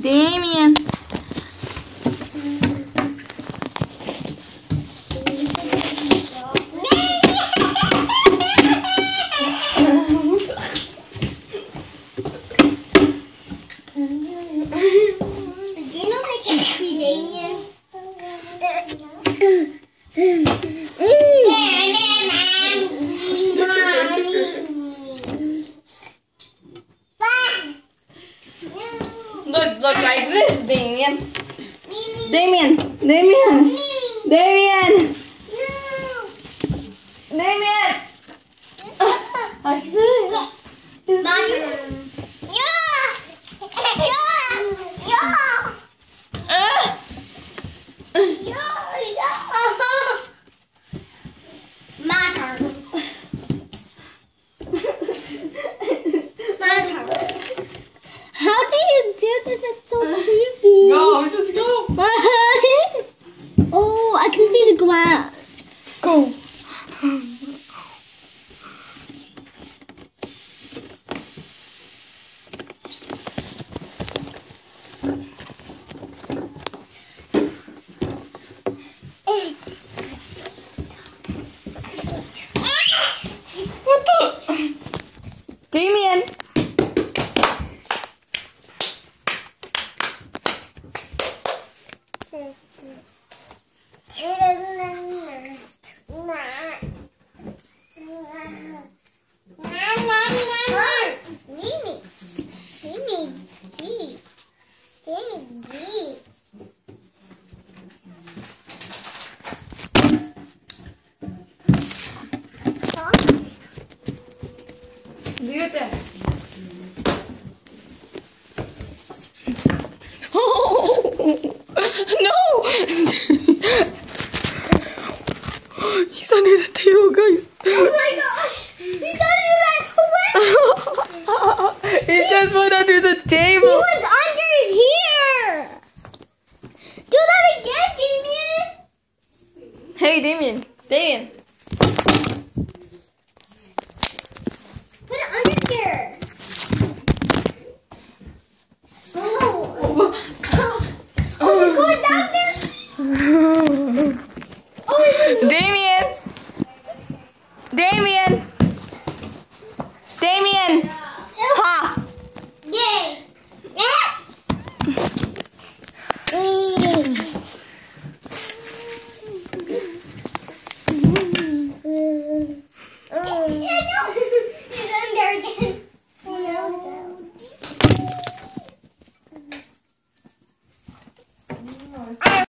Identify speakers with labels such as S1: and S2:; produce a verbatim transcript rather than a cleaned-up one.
S1: Damien. Look, look like this, Damien. Damien, Damien, Damien, Damien. Like this. Is
S2: Mushroom. Yeah. Yeah. Yeah.
S1: Uh.
S2: Yeah. Yeah. My turn. My turn. How do you do this? It's so creepy.
S1: Go, just go.
S2: Oh, I can see the glass.
S1: Go. What the? Damien.
S2: Mimi, Mimi, G, G, G.
S1: Do your thing. No! He's under the table, guys.
S2: Oh my gosh! He's under that clip!
S1: He just went under the
S2: He
S1: table.
S2: was under here! Do that again, Damien!
S1: Hey, Damien. Damien.
S2: Put it under here! Oh! Oh, we're going down there? Oh,
S1: Damien. Damien.